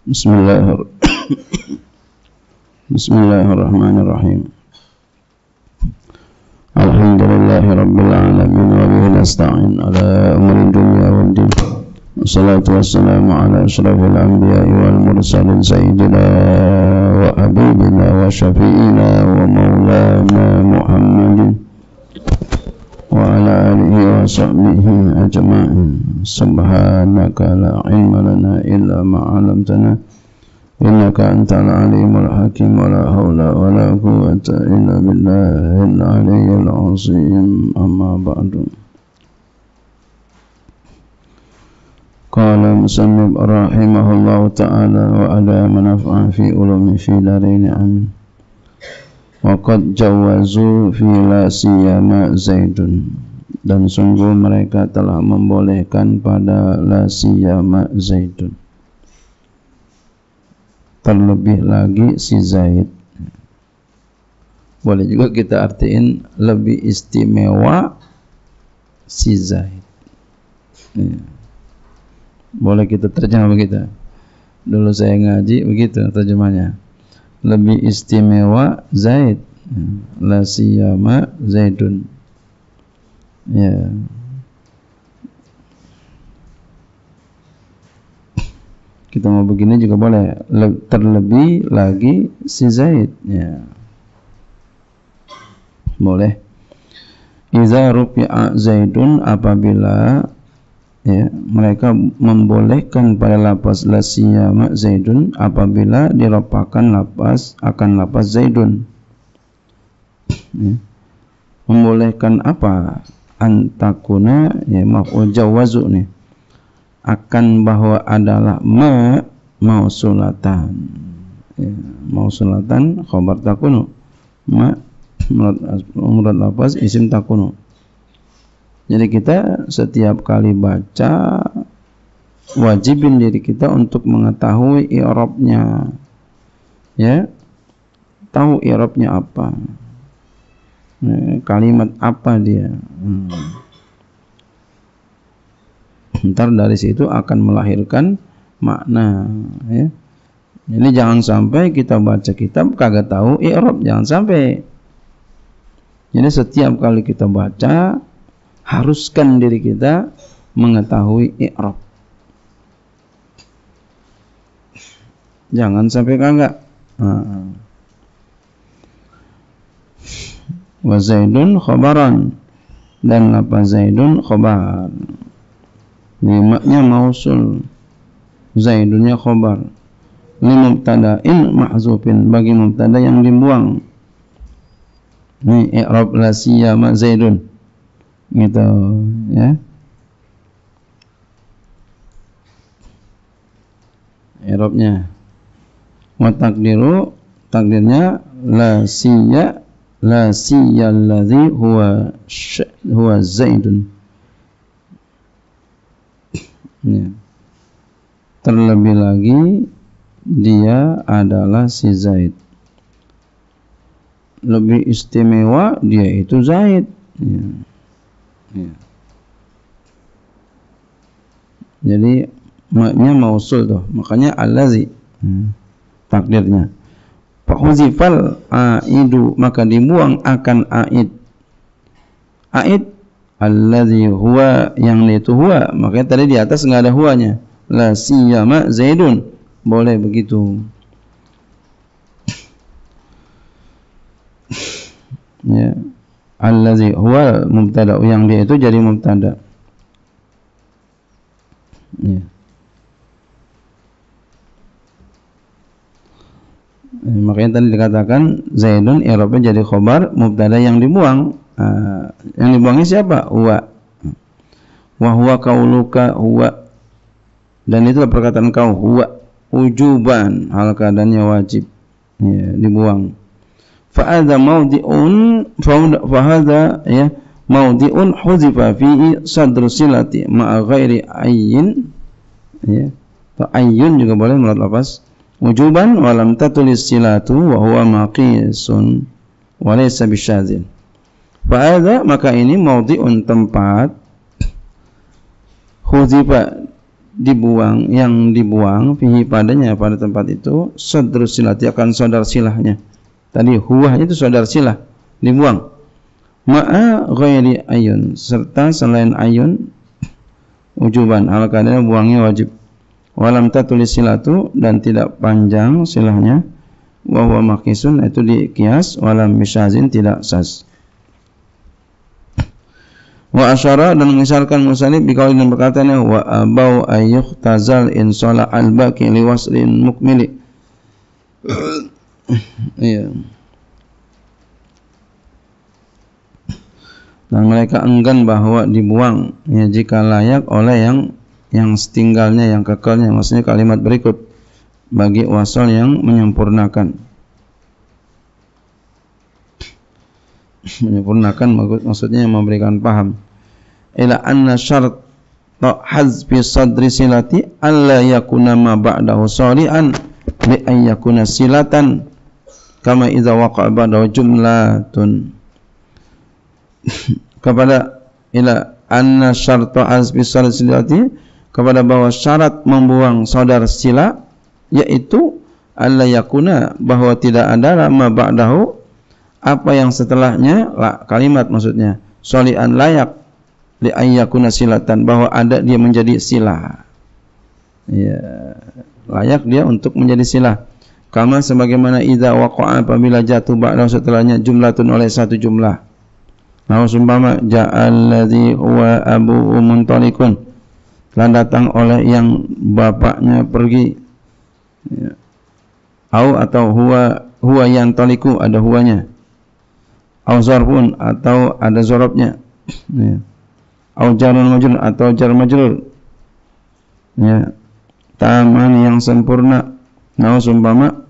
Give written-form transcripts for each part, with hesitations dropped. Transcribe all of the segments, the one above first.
Bismillahirrahmanirrahim. Alhamdulillahi rabbil alamin wa bihi nasta'in ala umuri dunya waddin. Wassalatu wassalamu ala asyrafil anbiya'i wal mursalin sayyidina wa habibina wa syafi'ina wa maulana Muhammadin wa ala alihi wa sahbihi ajma'in. Subhanaka la ilma lana illa ma 'allamtana innaka antal alimul hakim wa la haula wa la quwwata illa billahil aliyyil azim. Amma ba'du. Qala musannif rahimahullahu ta'ala wa ala manaf'a fi ulumi fi darain amin. Wa qad jawazu fi la siyama Zaidun, dan sungguh mereka telah membolehkan pada la siyama Zaidun, terlebih lagi si Zaid. Boleh juga kita artiin lebih istimewa si Zaid. Ya. Boleh kita terjemah begitu. Dulu saya ngaji begitu terjemahnya. Lebih istimewa Zaid, la siyama Zaidun. Ya. Kita mau begini juga boleh, terlebih lagi si Zaid, ya. Boleh. Iza rufi'a Zaidun, apabila ya, mereka membolehkan pada lafaz la siyama Zaidun apabila dirapahkan lafaz akan lafaz Zaidun. Ya. Membolehkan apa? Antakuna, ya, maf'ul jawazu nih. Akan bahwa adalah mausulatan. Ya, mausulatan khabar takunu. Murad lafaz isim takunu. Jadi kita setiap kali baca wajibin diri kita untuk mengetahui i'rabnya. Ya. Tahu i'rabnya apa. Kalimat apa dia. Ntar dari situ akan melahirkan makna, ya. Jadi jangan sampai kita baca kitab kagak tahu i'rab, jangan sampai. Jadi setiap kali kita baca haruskan diri kita mengetahui i'rab. Jangan sampai kagak. Wa Zaidun khabaran, dan lafaz Zaidun khabar. Limaknya mausul, Zaidunnya khabar. Li mubtada'in mahzufin, bagi mubtada yang dibuang. Ini i'rab la siyama Zaidun. Gitu, ya. I'rabnya. Wa takdiru, takdirnya la siyalladzi huwa Zaidun. Ya. Terlebih lagi dia adalah si Zaid. Lebih istimewa dia itu Zaid. Ya. Ya. Jadi maknya mausul tuh, makanya allazi. Takdirnya. Fahuzifal aidu, maka dibuang akan aid. Aid allazi huwa, yang itu huwa, makanya tadi di atas enggak ada huwanya. La siyama Zaidun, boleh begitu. Ya. Allazi huwa mubtada, yang dia itu jadi mubtada. Ya. Makanya tadi dikatakan Zaidun i'rabnya jadi khabar mubtada yang dibuang. Yang dibuangnya siapa? Huwa. Wa huwa qauluka huwa, dan itulah perkataan kau huwa ujuban, hal keadaannya wajib, ya, dibuang. Fa hadza mawdi'un ya mawdi'un huzifa fihi sadru silati ma'a ghairi ayyin, ya. Fa ayyun juga boleh murad lafaz ujuban wa lam tatulis silatu wa huwa maqisun wa laysa bisyadzin. Fa hadza, maka ini mawdi'un tempat huzifa dibuang, yang dibuang fihi padanya, pada tempat itu, sadrus silati, akan saudar silahnya. Tadi huwa itu saudar silah, dibuang. Ma'a ghairi ayun, serta selain ayun, ujuban, hal keadaan buangnya wajib. Walam tatulis silatu, dan tidak panjang silahnya. Wa huwa maqisun, itu dikias. Walam bisyazin, tidak sas. Wa asyara, dan mengisarkan musannif biqauli, dan berkatanya wa abau ayyuh tazal in shala al-baqi liwaslin mukmili. Iya. Dan mereka enggan bahwa dibuang, ya, jika layak oleh yang setinggalnya, yang kekalnya, maksudnya kalimat berikut, bagi wasal yang menyempurnakan. Menyempurnakan maksudnya yang memberikan paham. Ila anna syart hazfi sadri silati alla yakuna ma ba'dahu salihan li an yakuna silatan kama idza waqa'a ba'dahu jumlatun. Kepada ila anna syart hazfi sadri silati, kepada bahwa syarat membuang saudar sila, yaitu alla yakuna, bahwa tidak ada ma ba'dahu, apa yang setelahnya, kalimat maksudnya, sholian layak, li ayyakuna silatan, bahwa ada dia menjadi sila, ya, layak dia untuk menjadi sila. Kama sebagaimana idza waqa'a, apabila jatuh ba'dahu setelahnya jumlatun, oleh satu jumlah. Nah, umpama ja'alladzi huwa abuhu muntalikun, telah datang oleh yang bapaknya pergi, ya. Atau huwa yang taliku, ada huwanya. Au zarfun, atau ada zorobnya, ya. Au jarun majrur, atau jar majrur, ya. Taman yang sempurna. Nah, umpama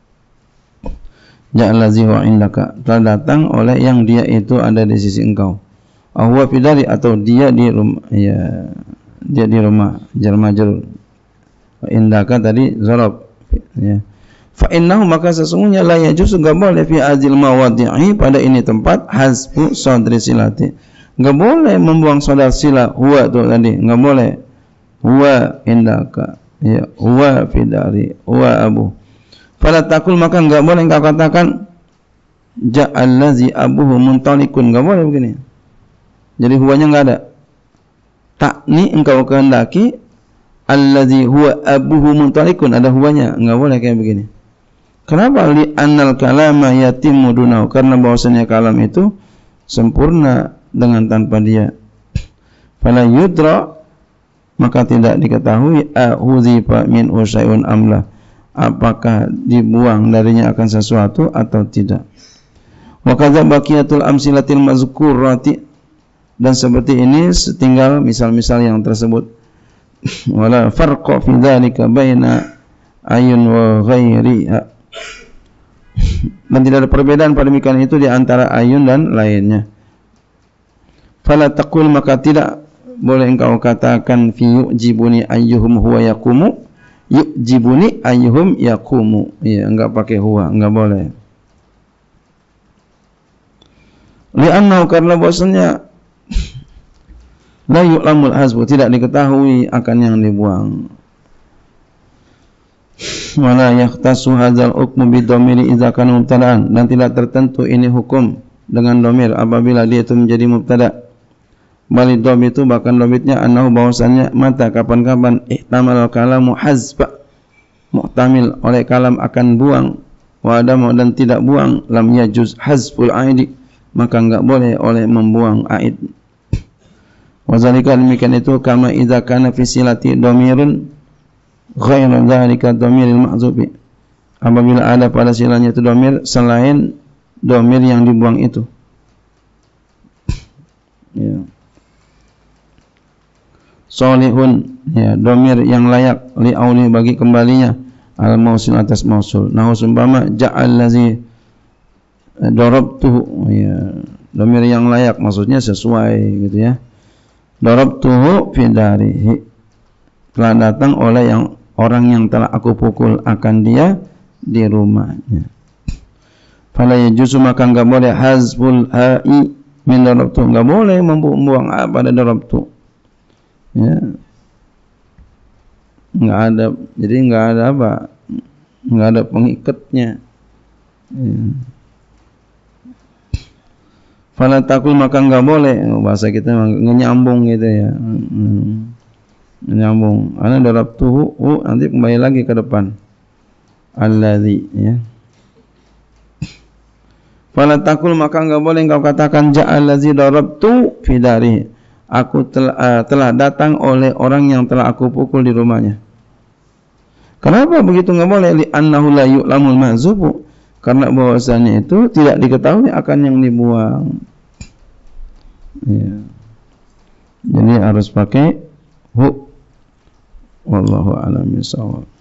ja'alazi wa indaka, telah datang oleh yang dia itu ada di sisi engkau. Au huwa fidari, atau dia di rumah, ya, dia di rumah, jar majrur. Wa indaka tadi zorob, ya. Fa innahu, maka sesungguhnya la yajuz, enggak boleh fi azil mawadhi'i, pada ini tempat, hasbu sadri silati, enggak boleh membuang saudara sila. Huwa tu tadi enggak boleh. Huwa indaka, ya, huwa fidari, huwa abu. Fala taqul, maka enggak boleh engkau katakan ja'allazi abuhu muntalikun, enggak boleh begini. Jadi huwanya enggak ada. Takni engkau kehendaki allazi huwa abuhu muntalikun, ada huwanya, enggak boleh kayak begini. Kenapa? Li annal kalama yatimmu dunahu, karena bahwasanya kalam itu sempurna dengan tanpa dia. Fala yudra, maka tidak diketahui ahuzifa min usyai'un amla, apakah dibuang darinya akan sesuatu atau tidak. Wa kadza baqiyatul amsilatil mazkurati, dan seperti ini setinggal misal-misal yang tersebut. Wala farqa fi dzalika baina ayun wa ghairiha, dan tidak ada perbedaan pada demikian itu di antara ayun dan lainnya. Fala taqul, maka tidak boleh engkau katakan fi yu'jibuni ayyuhum huwa yaqumu, yu'jibuni ayyuhum yaqumu, ya, enggak pakai huwa, enggak boleh. Li'annahu, karena bahwasanya la yu'lamul hasbu, tidak diketahui akan yang dibuang. Wala yahtasu hadzal hukmu bidhamiri idza kana mubtada'an, dan tidak tertentu ini hukum dengan dhamir apabila dia itu menjadi mubtada'. Bali dhamir itu, bahkan dhamirnya annahu, bahwasannya mata, kapan-kapan, ihtamal kalamu hazfa, muhtamil oleh kalam akan buang, wa adamu, dan tidak buang, lam yajuz hazful aidi, maka enggak boleh oleh membuang aid. Wazalika, demikian itu, kama idza kana fi silati dhamirun ghairu dzalika dhamiril mahzufi, apabila ada pada silanya itu dhamir selain dhamir yang dibuang itu, ya. Solihun, ya, dhamir yang layak, li auli, bagi kembalinya, al mausul, atas mausul. Nah, umpama ja'allazi darabtuhu, ya, dhamir yang layak, maksudnya sesuai gitu, ya. Darabtuhu fi darihi, telah datang oleh yang orang yang telah aku pukul akan dia di rumahnya. Fala yajuzu, maka enggak boleh hazful ha'i min darabtu, enggak boleh membuang a pada darabtu, ya. Enggak ada, jadi enggak ada apa? Enggak ada pengikatnya. Ya. Fala takul maka enggak boleh, bahasa kita nyambung gitu ya. Nyambung. Ana darabtuhu, nanti kembali lagi ke depan. Alladzi ya. Fala takul maka enggak boleh engkau katakan ja'al ladzi darabtu fi dari. Aku telah datang oleh orang yang telah aku pukul di rumahnya. Kenapa begitu enggak boleh? Li annahu la yu'lamul mahzubu. Karena bahwasanya itu tidak diketahui akan yang dibuang. Ya. Jadi harus pakai hu. Wallahu a'lam bishawab.